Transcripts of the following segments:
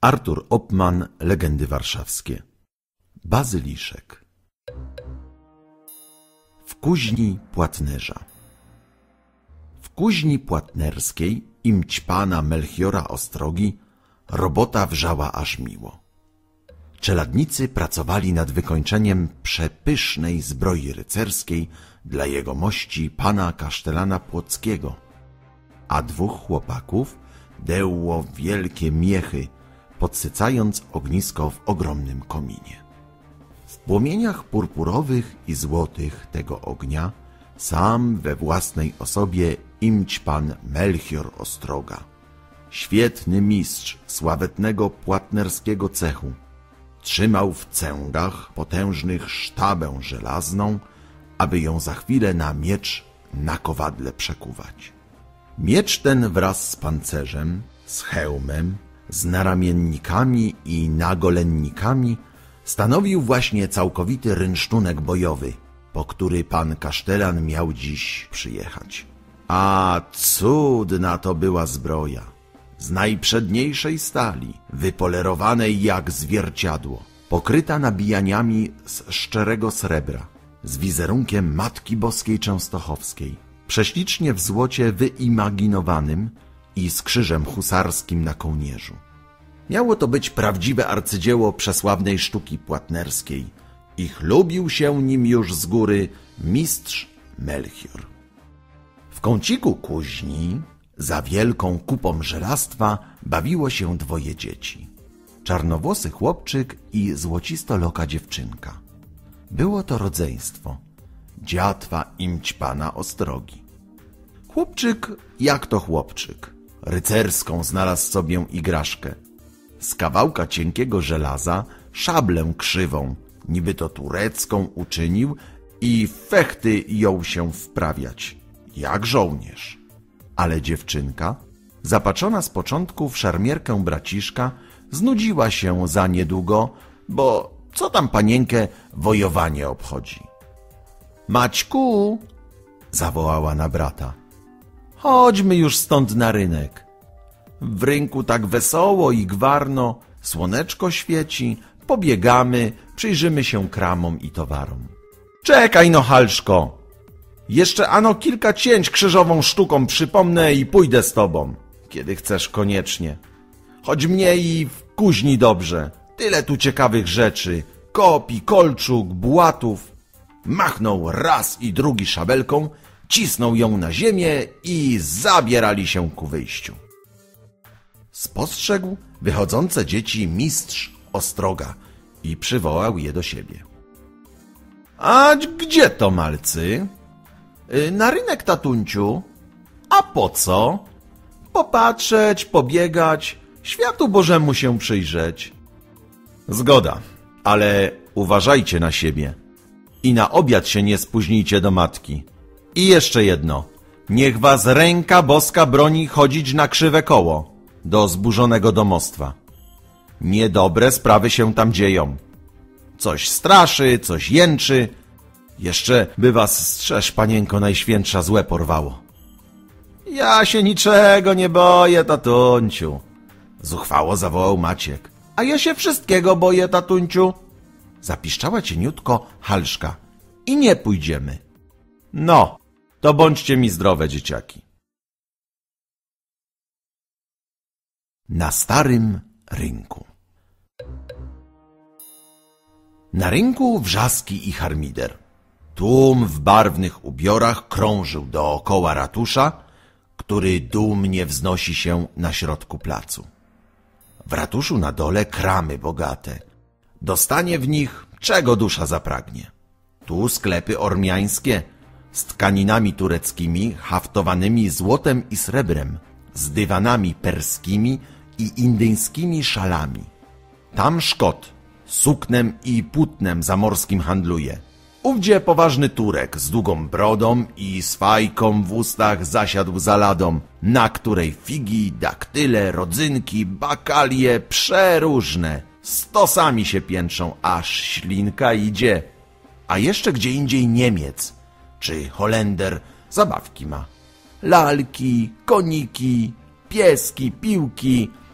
Artur Oppmann, Legendy warszawskie. Bazyliszek. W kuźni płatnerza. W kuźni płatnerskiej imć pana Melchiora Ostrogi robota wrzała aż miło. Czeladnicy pracowali nad wykończeniem przepysznej zbroi rycerskiej dla jegomości pana kasztelana płockiego, a dwóch chłopaków deło wielkie miechy, podsycając ognisko w ogromnym kominie. W płomieniach purpurowych i złotych tego ognia sam we własnej osobie imć pan Melchior Ostroga, świetny mistrz sławetnego płatnerskiego cechu, trzymał w cęgach potężnych sztabę żelazną, aby ją za chwilę na miecz na kowadle przekuwać. Miecz ten wraz z pancerzem, z hełmem, z naramiennikami i nagolennikami stanowił właśnie całkowity rynsztunek bojowy, po który pan kasztelan miał dziś przyjechać. A cudna to była zbroja, z najprzedniejszej stali, wypolerowanej jak zwierciadło, pokryta nabijaniami z szczerego srebra, z wizerunkiem Matki Boskiej Częstochowskiej, prześlicznie w złocie wyimaginowanym i z krzyżem husarskim na kołnierzu. Miało to być prawdziwe arcydzieło przesławnej sztuki płatnerskiej i chlubił się nim już z góry mistrz Melchior. W kąciku kuźni, za wielką kupą żelastwa, bawiło się dwoje dzieci. Czarnowłosy chłopczyk i złocistoloka dziewczynka. Było to rodzeństwo, dziatwa imć pana Ostrogi. Chłopczyk jak to chłopczyk, rycerską znalazł sobie igraszkę. Z kawałka cienkiego żelaza szablę krzywą, niby to turecką, uczynił i w fechty jął się wprawiać, jak żołnierz. Ale dziewczynka, zapatrzona z początku w szermierkę braciszka, znudziła się za niedługo, bo co tam panienkę wojowanie obchodzi. Maćku, zawołała na brata, chodźmy już stąd na rynek. W rynku tak wesoło i gwarno, słoneczko świeci, pobiegamy, przyjrzymy się kramom i towarom. Czekaj no, Halszko, jeszcze ano kilka cięć krzyżową sztuką przypomnę i pójdę z tobą, kiedy chcesz koniecznie. Choć mnie i w kuźni dobrze, tyle tu ciekawych rzeczy, kopi, kolczuk, bułatów. Machnął raz i drugi szabelką, cisnął ją na ziemię i zabierali się ku wyjściu. Spostrzegł wychodzące dzieci mistrz Ostroga i przywołał je do siebie. A gdzie to, malcy? Na rynek, tatunciu. A po co? Popatrzeć, pobiegać, światu Bożemu się przyjrzeć. Zgoda, ale uważajcie na siebie i na obiad się nie spóźnijcie do matki. I jeszcze jedno, niech was ręka boska broni chodzić na krzywe koło do zburzonego domostwa. Niedobre sprawy się tam dzieją. Coś straszy, coś jęczy. Jeszcze by was strzeż, panienko najświętsza, złe porwało. Ja się niczego nie boję, tatunciu, zuchwało zawołał Maciek. A ja się wszystkiego boję, tatunciu, zapiszczała cieniutko Halszka. I nie pójdziemy. No, to bądźcie mi zdrowe, dzieciaki. Na starym rynku. Na rynku wrzaski i harmider. Tłum w barwnych ubiorach krążył dookoła ratusza, który dumnie wznosi się na środku placu. W ratuszu na dole kramy bogate. Dostanie w nich, czego dusza zapragnie. Tu sklepy ormiańskie z tkaninami tureckimi haftowanymi złotem i srebrem, z dywanami perskimi i indyjskimi szalami. Tam Szkot suknem i płótnem zamorskim handluje. Ówdzie poważny Turek z długą brodą i z fajką w ustach zasiadł za ladą, na której figi, daktyle, rodzynki, bakalie przeróżne stosami się piętrzą, aż ślinka idzie. A jeszcze gdzie indziej Niemiec czy Holender zabawki ma. Lalki, koniki, pieski, piłki,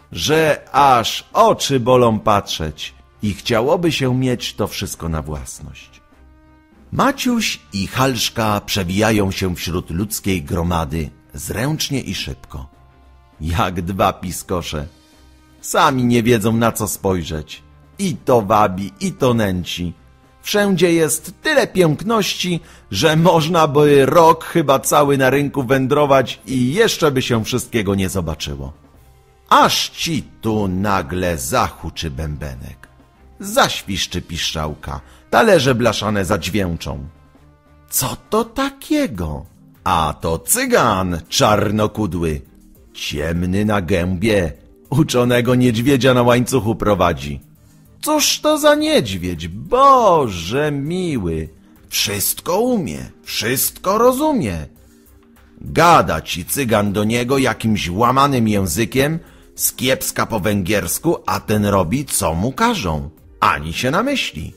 że aż oczy bolą patrzeć i chciałoby się mieć to wszystko na własność. Maciuś i Halszka przewijają się wśród ludzkiej gromady zręcznie i szybko, jak dwa piskosze. Sami nie wiedzą, na co spojrzeć. I to wabi, i to nęci. Wszędzie jest tyle piękności, że można by rok chyba cały na rynku wędrować i jeszcze by się wszystkiego nie zobaczyło. Aż ci tu nagle zahuczy bębenek, zaświszczy piszczałka, talerze blaszane zadźwięczą. Co to takiego? A to cygan czarnokudły, ciemny na gębie, uczonego niedźwiedzia na łańcuchu prowadzi. Cóż to za niedźwiedź, Boże miły, wszystko umie, wszystko rozumie. Gada ci cygan do niego jakimś łamanym językiem, skiepska po węgiersku, a ten robi, co mu każą, ani się namyśli.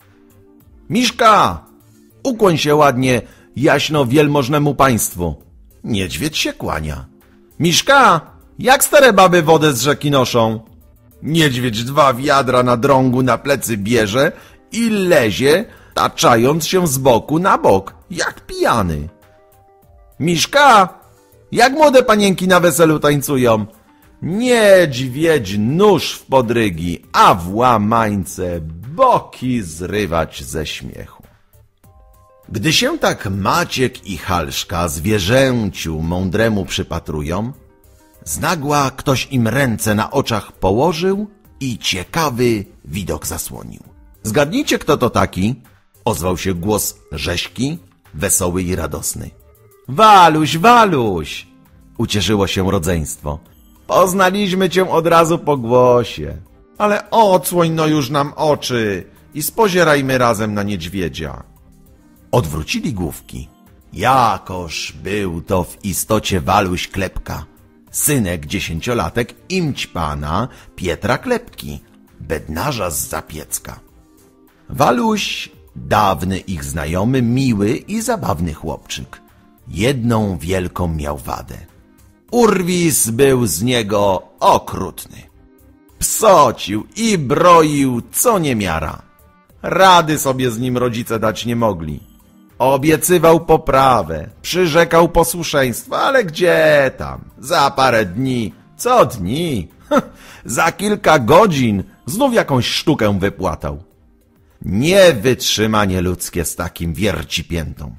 Miszka, ukłoń się ładnie, jaśno wielmożnemu państwu. Niedźwiedź się kłania. Miszka, jak stare baby wodę z rzeki noszą? Niedźwiedź 2 wiadra na drągu na plecy bierze i lezie, taczając się z boku na bok, jak pijany. Miszka, jak młode panienki na weselu tańcują? Niedźwiedź nóż w podrygi, a w łamańce boki zrywać ze śmiechu. Gdy się tak Maciek i Halszka zwierzęciu mądremu przypatrują, znagła ktoś im ręce na oczach położył i ciekawy widok zasłonił. Zgadnijcie, kto to taki? Ozwał się głos rześki, wesoły i radosny. Waluś, Waluś! Ucieszyło się rodzeństwo. Poznaliśmy cię od razu po głosie. Ale odsłoń no już nam oczy i spozierajmy razem na niedźwiedzia. Odwrócili główki. Jakoż był to w istocie Waluś Klepka, synek 10-latek imćpana Pietra Klepki, bednarza z Zapiecka. Waluś, dawny ich znajomy, miły i zabawny chłopczyk. Jedną wielką miał wadę. Urwis był z niego okrutny. Psocił i broił co niemiara. Rady sobie z nim rodzice dać nie mogli. Obiecywał poprawę, przyrzekał posłuszeństwo, ale gdzie tam? Za parę dni, co dni? Za kilka godzin znów jakąś sztukę wypłatał. Niewytrzymanie ludzkie z takim wiercipiętą.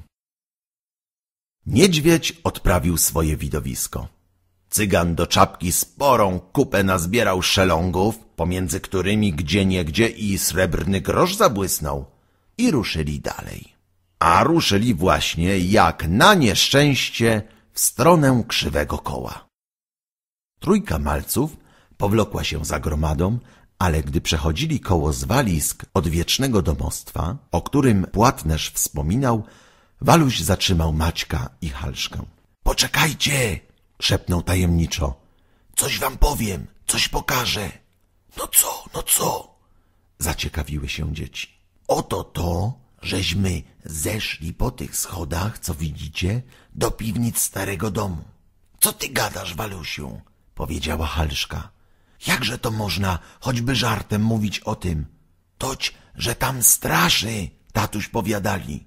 Niedźwiedź odprawił swoje widowisko. Cygan do czapki sporą kupę nazbierał szelongów, pomiędzy którymi gdzieniegdzie i srebrny grosz zabłysnął, i ruszyli dalej. A ruszyli właśnie, jak na nieszczęście, w stronę Krzywego Koła. Trójka malców powlokła się za gromadą, ale gdy przechodzili koło zwalisk odwiecznego domostwa, o którym płatnerz wspominał, Waluś zatrzymał Maćka i Halszkę. — Poczekajcie! — szepnął tajemniczo. — Coś wam powiem, coś pokażę. — No co? — zaciekawiły się dzieci. — Oto to, żeśmy zeszli po tych schodach, co widzicie, do piwnic starego domu. — Co ty gadasz, Walusiu? — powiedziała Halszka. — Jakże to można choćby żartem mówić o tym? Toć, że tam straszy, tatuś powiadali.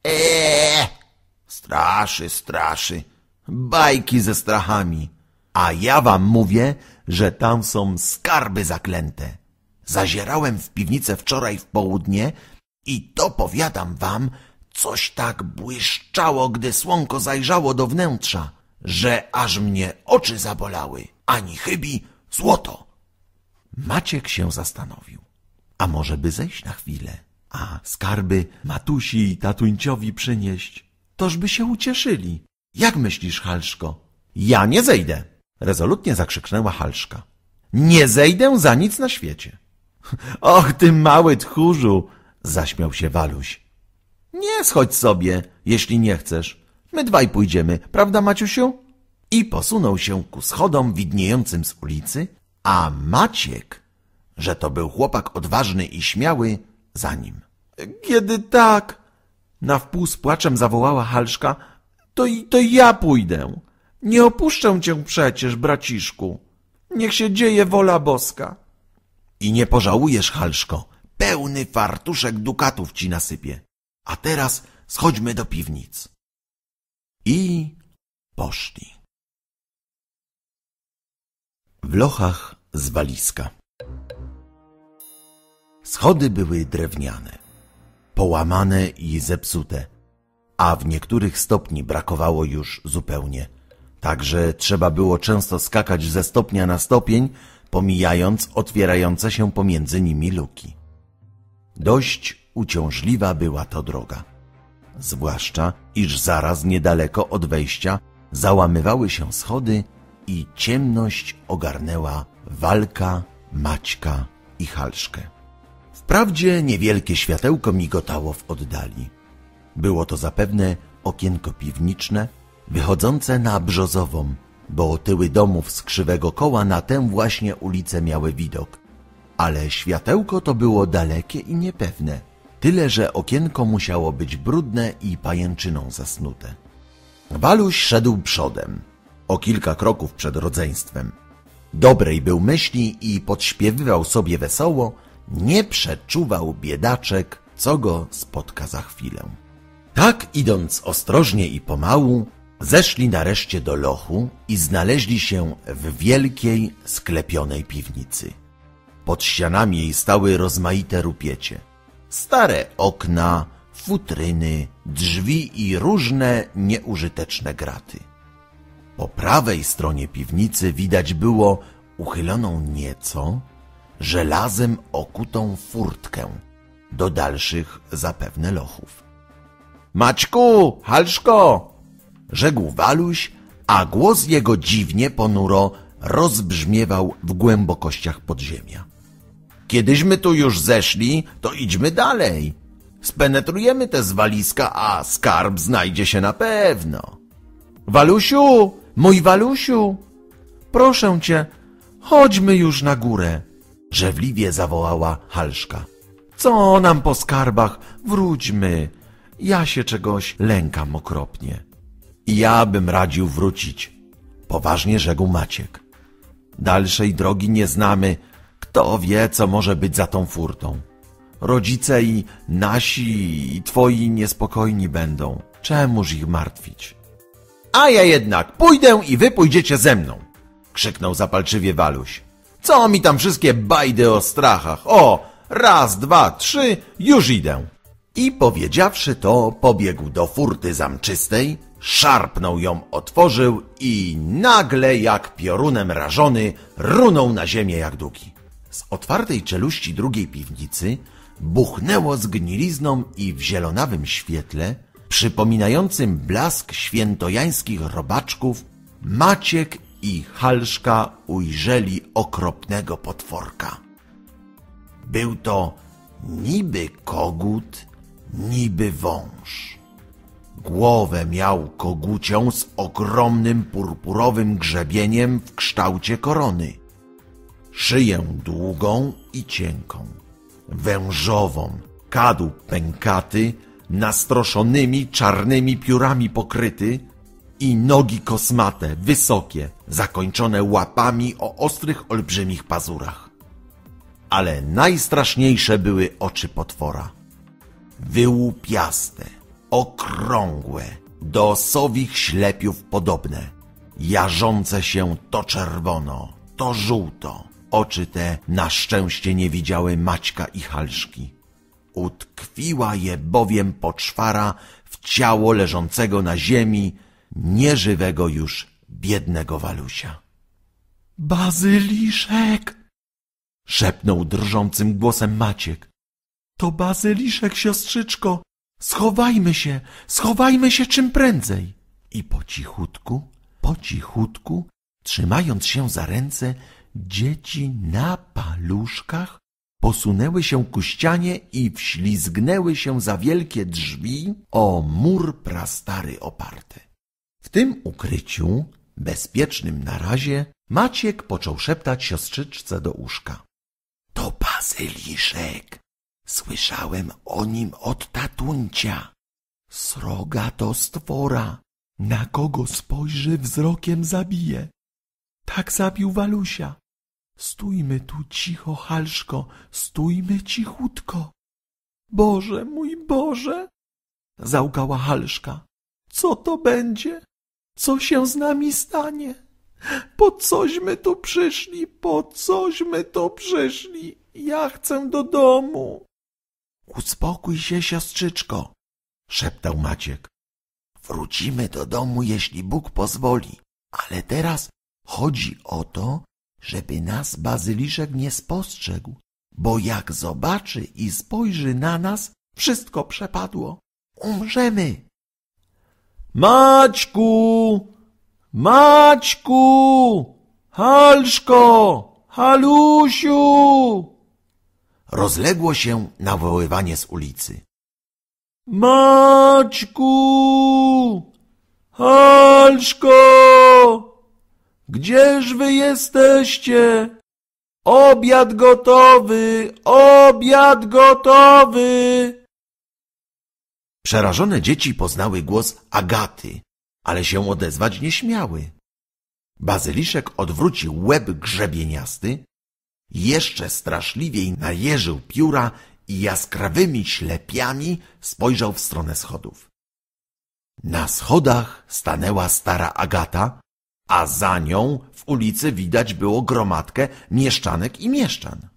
Straszy. Bajki ze strachami. A ja wam mówię, że tam są skarby zaklęte. Zazierałem w piwnicę wczoraj w południe i to powiadam wam, coś tak błyszczało, gdy słonko zajrzało do wnętrza, że aż mnie oczy zabolały. Ani chybi, złoto. Maciek się zastanowił. A może by zejść na chwilę, a skarby matusi i tatuńciowi przynieść? Toż by się ucieszyli. Jak myślisz, Halszko? Ja nie zejdę, rezolutnie zakrzyknęła Halszka. Nie zejdę za nic na świecie. Och, ty mały tchórzu, zaśmiał się Waluś. Nie schodź sobie, jeśli nie chcesz. My dwaj pójdziemy, prawda, Maciusiu? I posunął się ku schodom widniejącym z ulicy, a Maciek, że to był chłopak odważny i śmiały, za nim. Kiedy tak, na wpół z płaczem zawołała Halszka, to ja pójdę. Nie opuszczę cię przecież, braciszku. Niech się dzieje wola boska. I nie pożałujesz, Halszko. Pełny fartuszek dukatów ci nasypię. A teraz schodźmy do piwnic. I poszli. W lochach z walizka. Schody były drewniane, połamane i zepsute, a w niektórych stopni brakowało już zupełnie. Także trzeba było często skakać ze stopnia na stopień, pomijając otwierające się pomiędzy nimi luki. Dość uciążliwa była to droga. Zwłaszcza, iż zaraz niedaleko od wejścia załamywały się schody i ciemność ogarnęła Walka, Maćka i Halszkę. Wprawdzie niewielkie światełko migotało w oddali. Było to zapewne okienko piwniczne, wychodzące na Brzozową, bo tyły domów z Krzywego Koła na tę właśnie ulicę miały widok. Ale światełko to było dalekie i niepewne, tyle że okienko musiało być brudne i pajęczyną zasnute. Waluś szedł przodem, o kilka kroków przed rodzeństwem. Dobrej był myśli i podśpiewywał sobie wesoło, nie przeczuwał biedaczek, co go spotka za chwilę. Tak idąc ostrożnie i pomału, zeszli nareszcie do lochu i znaleźli się w wielkiej, sklepionej piwnicy. Pod ścianami jej stały rozmaite rupiecie. Stare okna, futryny, drzwi i różne nieużyteczne graty. Po prawej stronie piwnicy widać było uchyloną nieco, żelazem okutą furtkę, do dalszych zapewne lochów. Maćku, Halszko! Rzekł Waluś, a głos jego dziwnie ponuro rozbrzmiewał w głębokościach podziemia. Kiedyśmy tu już zeszli, to idźmy dalej. Spenetrujemy te zwaliska, a skarb znajdzie się na pewno. Walusiu, mój Walusiu, proszę cię, chodźmy już na górę, żewliwie zawołała Halszka. Co nam po skarbach, wróćmy, ja się czegoś lękam okropnie. Ja bym radził wrócić, poważnie rzekł Maciek. Dalszej drogi nie znamy, kto wie, co może być za tą furtą. Rodzice i nasi i twoi niespokojni będą, czemuż ich martwić? A ja jednak pójdę i wy pójdziecie ze mną, krzyknął zapalczywie Waluś. Co mi tam wszystkie bajdy o strachach? O, raz, dwa, trzy, już idę. I powiedziawszy to, pobiegł do furty zamczystej, szarpnął ją, otworzył i nagle jak piorunem rażony runął na ziemię jak długi. Z otwartej czeluści drugiej piwnicy buchnęło zgnilizną i w zielonawym świetle, przypominającym blask świętojańskich robaczków, Maciek i Halszka ujrzeli okropnego potworka. Był to niby kogut, niby wąż. Głowę miał kogucią z ogromnym purpurowym grzebieniem w kształcie korony. Szyję długą i cienką, wężową, kadłub pękaty, nastroszonymi czarnymi piórami pokryty i nogi kosmate, wysokie, zakończone łapami o ostrych, olbrzymich pazurach. Ale najstraszniejsze były oczy potwora. Wyłupiaste, okrągłe, do sowich ślepiów podobne, jarzące się to czerwono, to żółto. Oczy te na szczęście nie widziały Maćka i Halszki. Utkwiła je bowiem poczwara w ciało leżącego na ziemi, nieżywego już biednego Walusia. Bazyliszek! Szepnął drżącym głosem Maciek. To bazyliszek, siostrzyczko! Schowajmy się czym prędzej! I po cichutku, trzymając się za ręce, dzieci na paluszkach posunęły się ku ścianie i wślizgnęły się za wielkie drzwi o mur prastary oparte. W tym ukryciu, bezpiecznym na razie, Maciek począł szeptać siostrzyczce do uszka. To bazyliszek. Słyszałem o nim od tatuncia. Sroga to stwora. Na kogo spojrzy, wzrokiem zabije. Tak zabił Walusia. Stójmy tu cicho, Halszko, stójmy cichutko. Boże, mój Boże, załkała Halszka. Co to będzie? Co się z nami stanie? Po cośmy tu przyszli? Po cośmy tu przyszli? Ja chcę do domu. Uspokój się, siostrzyczko, szeptał Maciek. Wrócimy do domu, jeśli Bóg pozwoli, ale teraz chodzi o to, żeby nas Bazyliszek nie spostrzegł, bo jak zobaczy i spojrzy na nas, wszystko przepadło. Umrzemy. Maćku! Maćku! Halszko! Halusiu! Rozległo się nawoływanie z ulicy. Maćku! Halszko! Gdzież wy jesteście? Obiad gotowy! Obiad gotowy! Przerażone dzieci poznały głos Agaty, ale się odezwać nie śmiały. Bazyliszek odwrócił łeb grzebieniasty, jeszcze straszliwiej najeżył pióra i jaskrawymi ślepiami spojrzał w stronę schodów. Na schodach stanęła stara Agata, a za nią w ulicy widać było gromadkę mieszczanek i mieszczan.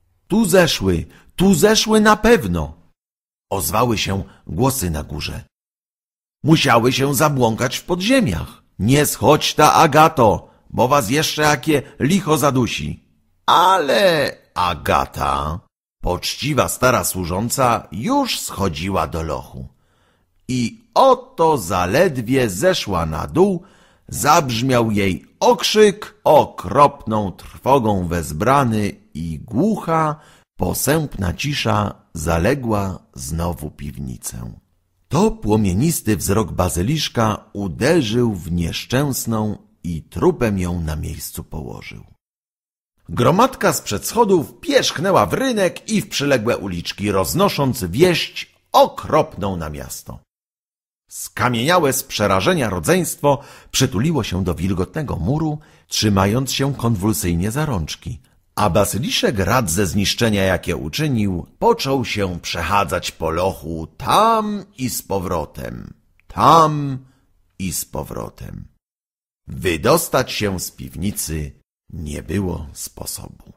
Tu zeszły na pewno, ozwały się głosy na górze. Musiały się zabłąkać w podziemiach. Nie schodź ta, Agato, bo was jeszcze jakie licho zadusi. Ale Agata, poczciwa stara służąca, już schodziła do lochu. I oto zaledwie zeszła na dół, zabrzmiał jej okrzyk, okropną trwogą wezbrany i głucha, posępna cisza zaległa znowu piwnicę. To płomienisty wzrok Bazyliszka uderzył w nieszczęsną i trupem ją na miejscu położył. Gromadka sprzed schodów pierzchnęła w rynek i w przyległe uliczki, roznosząc wieść okropną na miasto. Skamieniałe z przerażenia rodzeństwo przytuliło się do wilgotnego muru, trzymając się konwulsyjnie za rączki, a Bazyliszek, rad ze zniszczenia, jakie uczynił, począł się przechadzać po lochu tam i z powrotem, tam i z powrotem. Wydostać się z piwnicy nie było sposobu.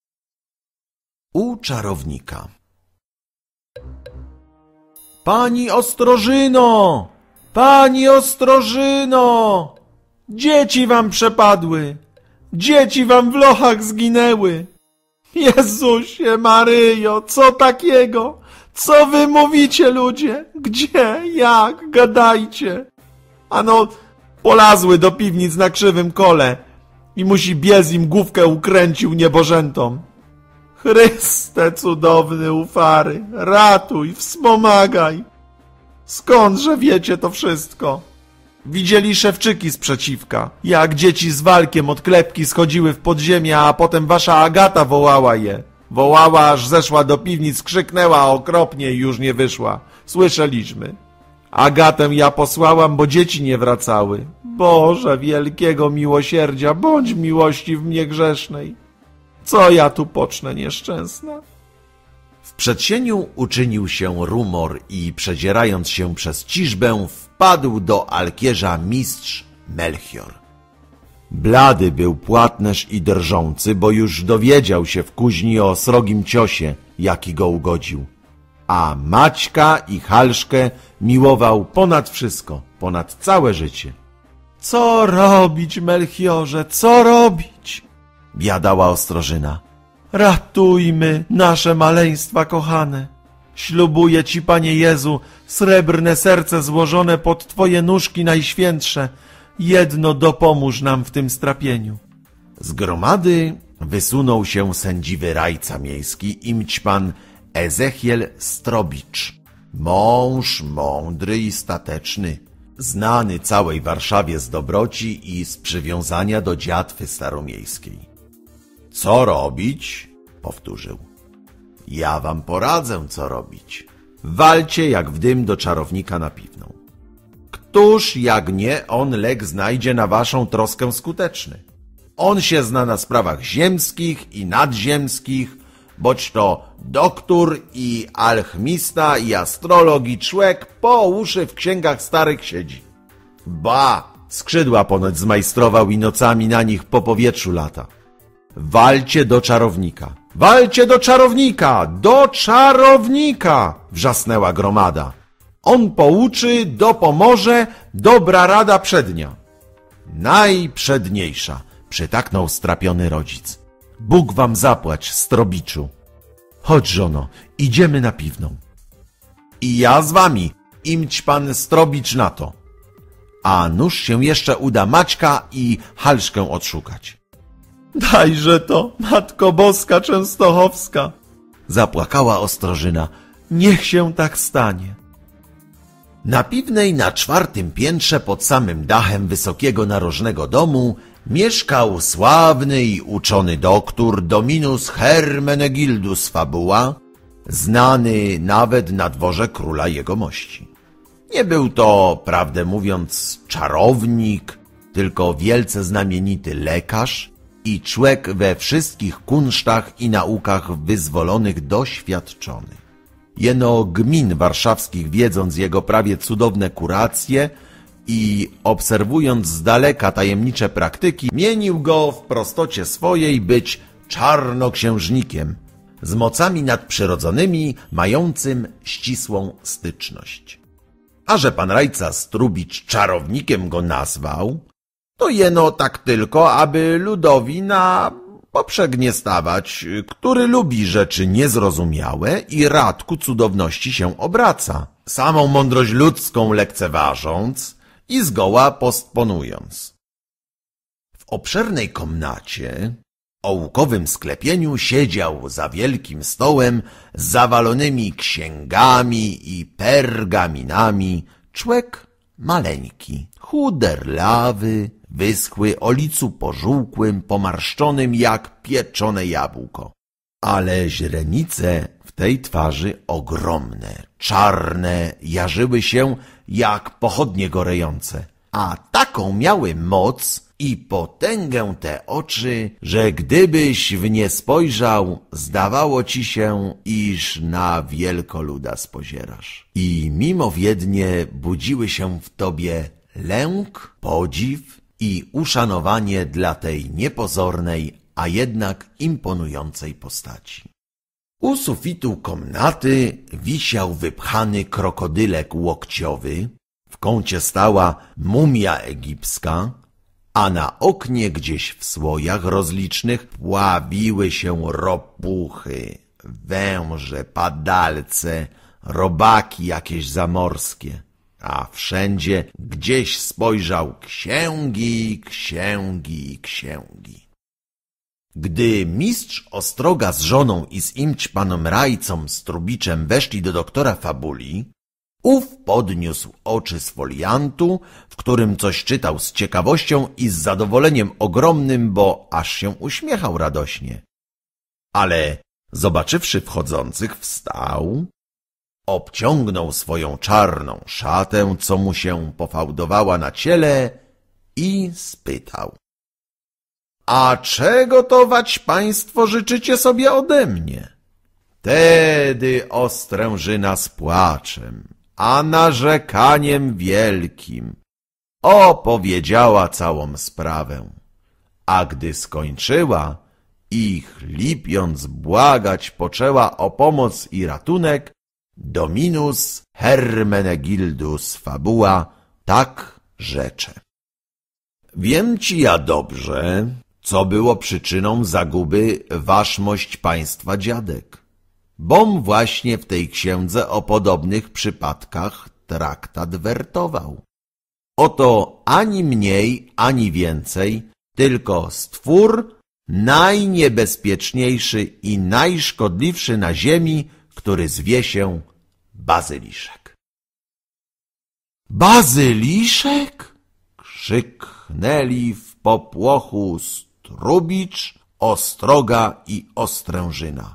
U czarownika. Pani Ostrożyno! Pani Ostrożyno! Dzieci wam przepadły! Dzieci wam w lochach zginęły! Jezusie Maryjo, co takiego? Co wy mówicie, ludzie? Gdzie? Jak? Gadajcie! Ano, polazły do piwnic na krzywym kole i musi biez im główkę ukręcił niebożętom. Chryste cudowny ufary, ratuj, wspomagaj! Skądże wiecie to wszystko? Widzieli szewczyki sprzeciwka, jak dzieci z walkiem od klepki schodziły w podziemia, a potem wasza Agata wołała je. Wołała, aż zeszła do piwnic, krzyknęła okropnie i już nie wyszła. Słyszeliśmy. Agatę ja posłałam, bo dzieci nie wracały. Boże wielkiego miłosierdzia, bądź miłości w mnie grzesznej. Co ja tu pocznę, nieszczęsna? W przedsieniu uczynił się rumor i przedzierając się przez ciżbę wpadł do alkierza mistrz Melchior. Blady był płatnerz i drżący, bo już dowiedział się w kuźni o srogim ciosie, jaki go ugodził. A Maćka i Halszkę miłował ponad wszystko, ponad całe życie. Co robić, Melchiorze, co robić? Biadała Ostrożyna. Ratujmy nasze maleństwa kochane. Ślubuję ci, Panie Jezu, srebrne serce złożone pod Twoje nóżki najświętsze. Jedno dopomóż nam w tym strapieniu. Z gromady wysunął się sędziwy rajca miejski i mćpan Ezechiel Strobicz. Mąż mądry i stateczny, znany całej Warszawie z dobroci i z przywiązania do dziatwy staromiejskiej. Co robić? Powtórzył. Ja wam poradzę, co robić. Walcie jak w dym do czarownika na Piwną. Któż, jak nie on, lek znajdzie na waszą troskę skuteczny? On się zna na sprawach ziemskich i nadziemskich, boć to doktor i alchmista i astrolog i człek po uszy w księgach starych siedzi. Ba, skrzydła ponoć zmajstrował i nocami na nich po powietrzu lata. Walcie do czarownika! Walcie do czarownika! Do czarownika! Wrzasnęła gromada. On pouczy, dopomoże, dobra rada przednia. Najprzedniejsza, przytaknął strapiony rodzic. Bóg wam zapłać, strobiczu. Chodź, żono, idziemy na piwną. I ja z wami, imć pan strobicz na to. A nuż się jeszcze uda Maćka i Halszkę odszukać. Dajże to, Matko Boska Częstochowska! Zapłakała Ostrożyna. Niech się tak stanie. Na Piwnej na 4. piętrze pod samym dachem wysokiego narożnego domu mieszkał sławny i uczony doktor Dominus Hermenegildus Fabua, znany nawet na dworze króla jegomości. Nie był to, prawdę mówiąc, czarownik, tylko wielce znamienity lekarz i człek we wszystkich kunsztach i naukach wyzwolonych doświadczony. Jeno gmin warszawskich, wiedząc jego prawie cudowne kuracje i obserwując z daleka tajemnicze praktyki, mienił go w prostocie swojej być czarnoksiężnikiem, z mocami nadprzyrodzonymi, mającym ścisłą styczność. A że pan rajca Strubicz czarownikiem go nazwał, to jeno tak tylko, aby ludowi na poprzek stawać, który lubi rzeczy niezrozumiałe i rad ku cudowności się obraca, samą mądrość ludzką lekceważąc i zgoła postponując. W obszernej komnacie, o łukowym sklepieniu siedział za wielkim stołem z zawalonymi księgami i pergaminami człek maleńki, chuderlawy, wyschły, o licu pożółkłym, pomarszczonym jak pieczone jabłko. Ale źrenice w tej twarzy ogromne, czarne, jarzyły się jak pochodnie gorejące, a taką miały moc i potęgę te oczy, że gdybyś w nie spojrzał, zdawało ci się, iż na wielkoluda spozierasz. I mimowiednie budziły się w tobie lęk, podziw i uszanowanie dla tej niepozornej, a jednak imponującej postaci. U sufitu komnaty wisiał wypchany krokodylek łokciowy, w kącie stała mumia egipska, a na oknie gdzieś w słojach rozlicznych pławiły się ropuchy, węże, padalce, robaki jakieś zamorskie. A wszędzie gdzieś spojrzał księgi, księgi, księgi. Gdy mistrz Ostroga z żoną i z imć panom rajcą Strubiczem weszli do doktora Fabuli, ów podniósł oczy z foliantu, w którym coś czytał z ciekawością i z zadowoleniem ogromnym, bo aż się uśmiechał radośnie. Ale zobaczywszy wchodzących, wstał, obciągnął swoją czarną szatę, co mu się pofałdowała na ciele i spytał. A czego to wać państwo życzycie sobie ode mnie? Tedy Ostrężyna z płaczem, a narzekaniem wielkim opowiedziała całą sprawę, a gdy skończyła i chlipiąc błagać poczęła o pomoc i ratunek, Dominus Hermenegildus Fabua tak rzecze. Wiem ci ja dobrze, co było przyczyną zaguby waszmość państwa dziadek, bom właśnie w tej księdze o podobnych przypadkach traktat wertował. Oto ani mniej, ani więcej, tylko stwór najniebezpieczniejszy i najszkodliwszy na ziemi, który zwie się bazyliszek. Bazyliszek? Krzyknęli w popłochu Strubicz, Ostroga i Ostrężyna.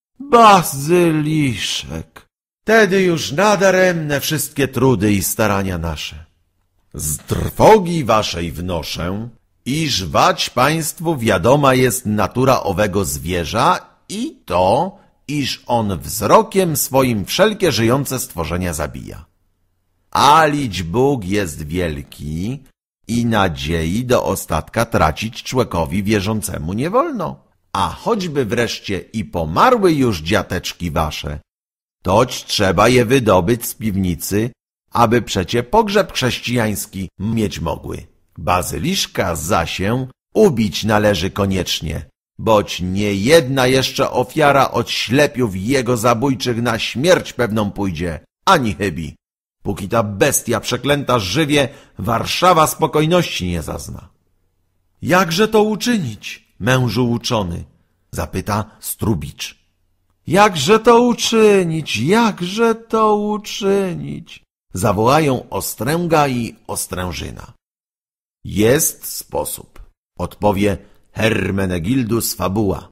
Bazyliszek! Tedy już nadaremne wszystkie trudy i starania nasze. Z trwogi waszej wnoszę, iż wać państwu wiadoma jest natura owego zwierza i to, iż on wzrokiem swoim wszelkie żyjące stworzenia zabija. Alić Bóg jest wielki i nadziei do ostatka tracić człowiekowi wierzącemu nie wolno. A choćby wreszcie i pomarły już dziateczki wasze, toć trzeba je wydobyć z piwnicy, aby przecie pogrzeb chrześcijański mieć mogły. Bazyliszka zasię ubić należy koniecznie, boć nie jedna jeszcze ofiara od ślepiów jego zabójczych na śmierć pewną pójdzie, ani chybi. Póki ta bestia przeklęta żywie, Warszawa spokojności nie zazna. Jakże to uczynić, mężu uczony? Zapyta Strubicz. Jakże to uczynić, jakże to uczynić? Zawołają Ostręga i Ostrężyna. Jest sposób, odpowie Hermenegildus Fabuła.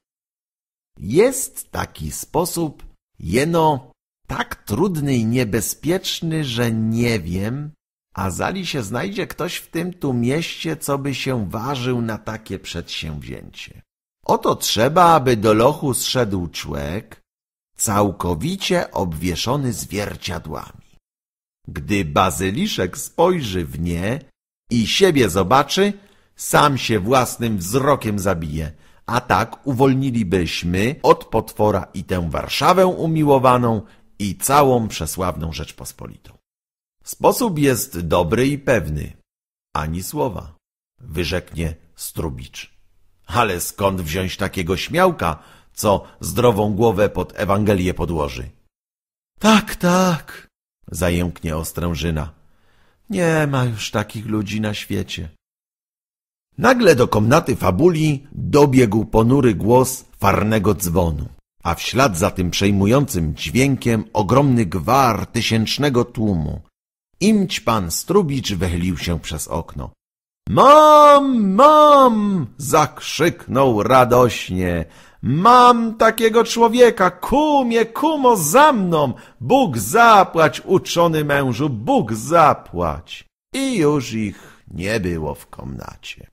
Jest taki sposób, jeno tak trudny i niebezpieczny, że nie wiem, a zali się znajdzie ktoś w tym tu mieście, co by się ważył na takie przedsięwzięcie. Oto trzeba, aby do lochu zszedł człek, całkowicie obwieszony zwierciadłami. Gdy bazyliszek spojrzy w nie i siebie zobaczy, sam się własnym wzrokiem zabije, a tak uwolnilibyśmy od potwora i tę Warszawę umiłowaną i całą przesławną Rzeczpospolitą. Sposób jest dobry i pewny. Ani słowa, wyrzeknie Strubicz. Ale skąd wziąć takiego śmiałka, co zdrową głowę pod Ewangelię podłoży? Tak, tak, zajęknie Ostrężyna. Nie ma już takich ludzi na świecie. Nagle do komnaty Fabuli dobiegł ponury głos farnego dzwonu, a w ślad za tym przejmującym dźwiękiem ogromny gwar tysięcznego tłumu. Imć pan Strubicz wychylił się przez okno. Mam, mam! Zakrzyknął radośnie. Mam takiego człowieka, kumie, kumo, za mną! Bóg zapłać, uczony mężu, Bóg zapłać! I już ich nie było w komnacie.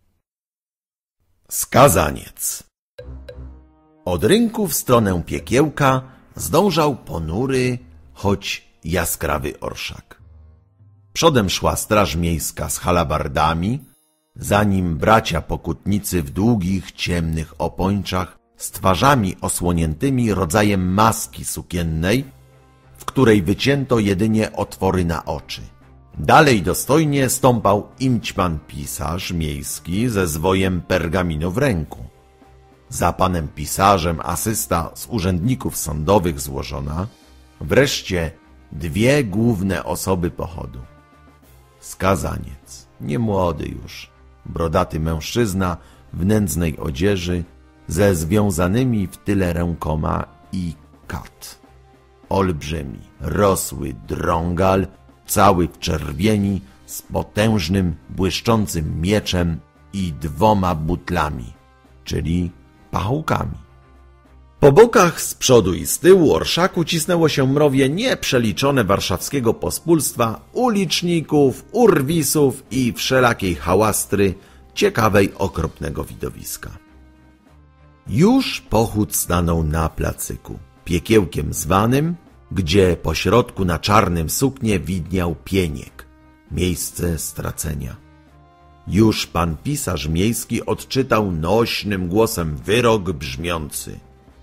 Skazaniec. Od rynku w stronę piekiełka zdążał ponury, choć jaskrawy orszak. Przodem szła straż miejska z halabardami, za nim bracia pokutnicy w długich, ciemnych opończach z twarzami osłoniętymi rodzajem maski sukiennej, w której wycięto jedynie otwory na oczy. Dalej dostojnie stąpał imćpan pisarz miejski ze zwojem pergaminu w ręku. Za panem pisarzem asysta z urzędników sądowych złożona, wreszcie dwie główne osoby pochodu. Skazaniec, niemłody już, brodaty mężczyzna w nędznej odzieży, ze związanymi w tyle rękoma i kat. Olbrzymi, rosły drągal, cały w czerwieni, z potężnym, błyszczącym mieczem i dwoma butlami, czyli pachołkami. Po bokach, z przodu i z tyłu orszaku cisnęło się mrowie nieprzeliczone warszawskiego pospólstwa, uliczników, urwisów i wszelakiej hałastry, ciekawej okropnego widowiska. Już pochód stanął na placyku, piekiełkiem zwanym, gdzie pośrodku na czarnym suknie widniał pieniek, miejsce stracenia. Już pan pisarz miejski odczytał nośnym głosem wyrok brzmiący: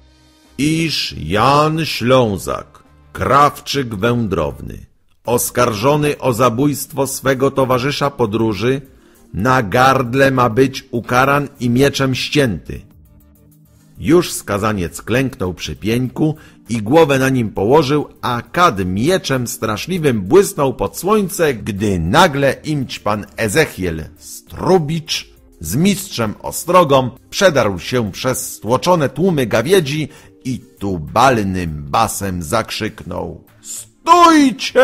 iż Jan Ślązak, krawczyk wędrowny, oskarżony o zabójstwo swego towarzysza podróży, na gardle ma być ukaran i mieczem ścięty. Już skazaniec klęknął przy pieńku i głowę na nim położył, a kad mieczem straszliwym błysnął pod słońce, gdy nagle imćpan Ezechiel Strubicz z mistrzem Ostrogą przedarł się przez stłoczone tłumy gawiedzi i tubalnym basem zakrzyknął: stójcie!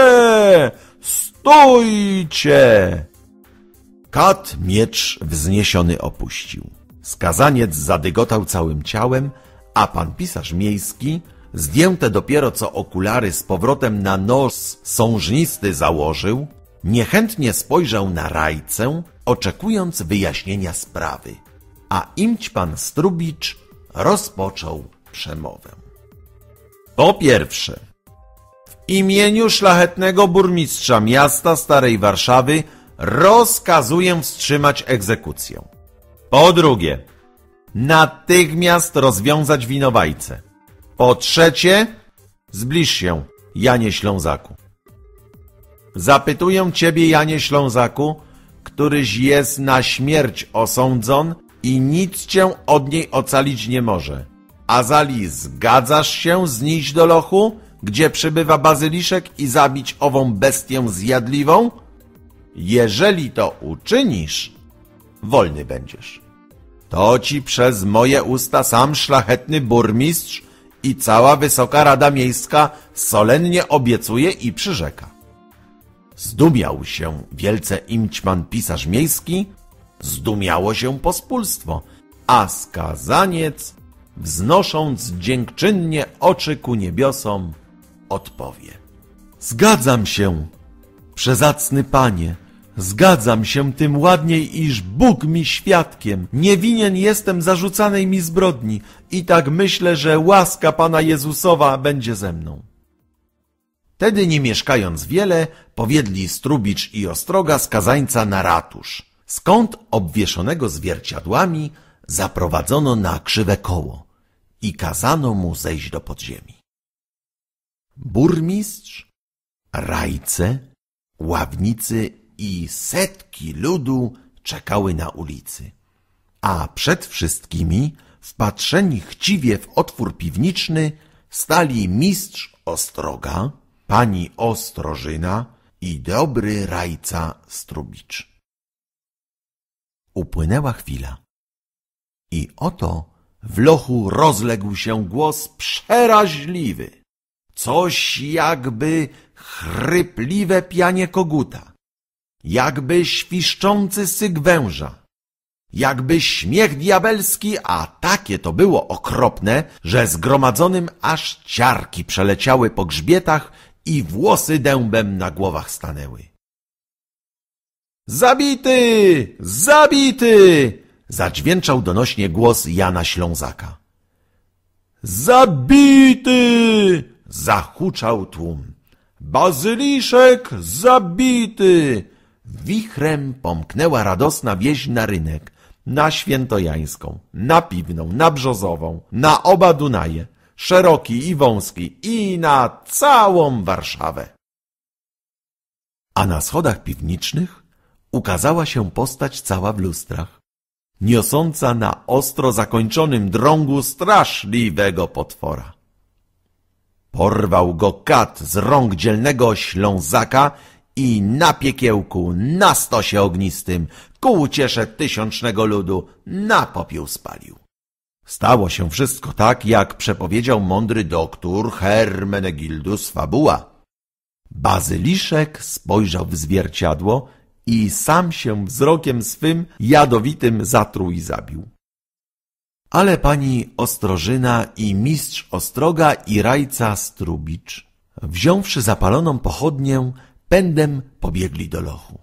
Stójcie! Kad miecz wzniesiony opuścił. Skazaniec zadygotał całym ciałem, a pan pisarz miejski, zdjęte dopiero co okulary z powrotem na nos sążnisty założył, Niechętnie spojrzał na Rajcę, oczekując wyjaśnienia sprawy, a Imćpan Strubicz rozpoczął przemowę. Po pierwsze, w imieniu szlachetnego burmistrza miasta Starej Warszawy rozkazuję wstrzymać egzekucję. Po drugie, natychmiast rozwiązać winowajcę. Po trzecie, zbliż się, Janie Ślązaku. Zapytuję ciebie, Janie Ślązaku, któryś jest na śmierć osądzon i nic cię od niej ocalić nie może. Azali, zgadzasz się znieść do lochu, gdzie przybywa Bazyliszek i zabić ową bestię zjadliwą? Jeżeli to uczynisz, wolny będziesz. To ci przez moje usta sam szlachetny burmistrz i cała Wysoka Rada Miejska solennie obiecuje i przyrzeka. Zdumiał się wielce Imćpan pisarz miejski, zdumiało się pospólstwo, a skazaniec, wznosząc dziękczynnie oczy ku niebiosom, odpowie. Zgadzam się, przezacny panie, zgadzam się tym ładniej, iż Bóg mi świadkiem. Nie winien jestem zarzucanej mi zbrodni i tak myślę, że łaska Pana Jezusowa będzie ze mną. Tedy, nie mieszkając wiele, powiedzieli Strubicz i Ostroga skazańca na ratusz, skąd obwieszonego zwierciadłami zaprowadzono na krzywe koło i kazano mu zejść do podziemi. Burmistrz, rajce, ławnicy i setki ludu czekały na ulicy, a przed wszystkimi, wpatrzeni chciwie w otwór piwniczny, stali mistrz Ostroga, pani Ostrożyna i dobry rajca Strubicz. Upłynęła chwila i oto w lochu rozległ się głos przeraźliwy, coś jakby chrypliwe pianie koguta, jakby świszczący syk węża, jakby śmiech diabelski, a takie to było okropne, że zgromadzonym aż ciarki przeleciały po grzbietach i włosy dębem na głowach stanęły. Zabity! Zabity! Zadźwięczał donośnie głos Jana Ślązaka. Zabity! Zahuczał tłum. Bazyliszek zabity! Wichrem pomknęła radosna wieś na rynek, na Świętojańską, na Piwną, na Brzozową, na oba Dunaje, szeroki i wąski, i na całą Warszawę. A na schodach piwniczych ukazała się postać cała w lustrach, niosąca na ostro zakończonym drągu straszliwego potwora. Porwał go kat z rąk dzielnego Ślązaka i na piekiełku, na stosie ognistym, ku uciesze tysiącznego ludu, na popiół spalił. Stało się wszystko tak, jak przepowiedział mądry doktór Hermenegildus Fabuła. Bazyliszek spojrzał w zwierciadło i sam się wzrokiem swym jadowitym zatruł i zabił. Ale pani Ostrożyna i mistrz Ostroga i rajca Strubicz, wziąwszy zapaloną pochodnię, pędem pobiegli do lochu.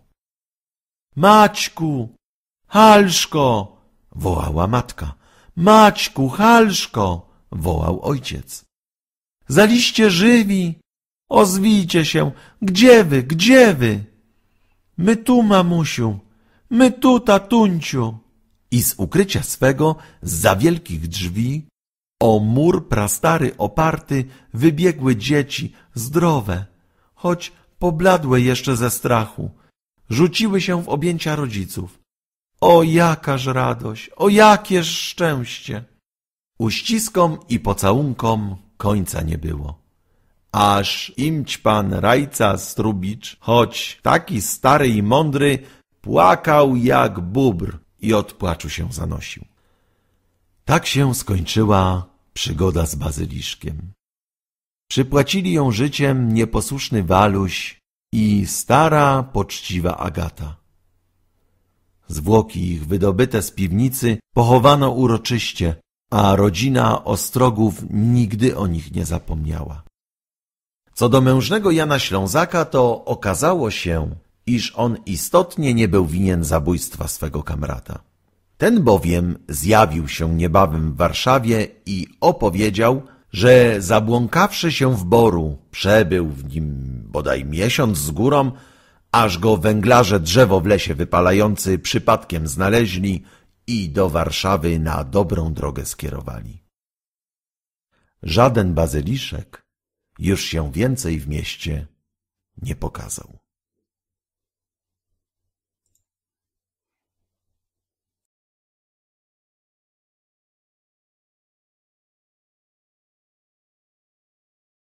Maćku, Halszko! Wołała matka. Maćku, Halszko! Wołał ojciec. Zaliście żywi? Ozwijcie się! Gdzie wy? Gdzie wy? My tu, mamusiu! My tu, tatunciu! I z ukrycia swego, zza wielkich drzwi, o mur prastary oparty, wybiegły dzieci, zdrowe, choć pobladłe jeszcze ze strachu. Rzuciły się w objęcia rodziców. O jakaż radość, o jakież szczęście! Uściskom i pocałunkom końca nie było. Aż Imćpan rajca Strubicz, choć taki stary i mądry, płakał jak bóbr i od płaczu się zanosił. Tak się skończyła przygoda z Bazyliszkiem. Przypłacili ją życiem nieposłuszny Waluś i stara, poczciwa Agata. Zwłoki ich wydobyte z piwnicy pochowano uroczyście, a rodzina Ostrogów nigdy o nich nie zapomniała. Co do mężnego Jana Ślązaka, to okazało się, iż on istotnie nie był winien zabójstwa swego kamrata. Ten bowiem zjawił się niebawem w Warszawie i opowiedział, że zabłąkawszy się w Boru, przebył w nim bodaj miesiąc z górą, aż go węglarze drzewo w lesie wypalający przypadkiem znaleźli i do Warszawy na dobrą drogę skierowali. Żaden bazyliszek już się więcej w mieście nie pokazał.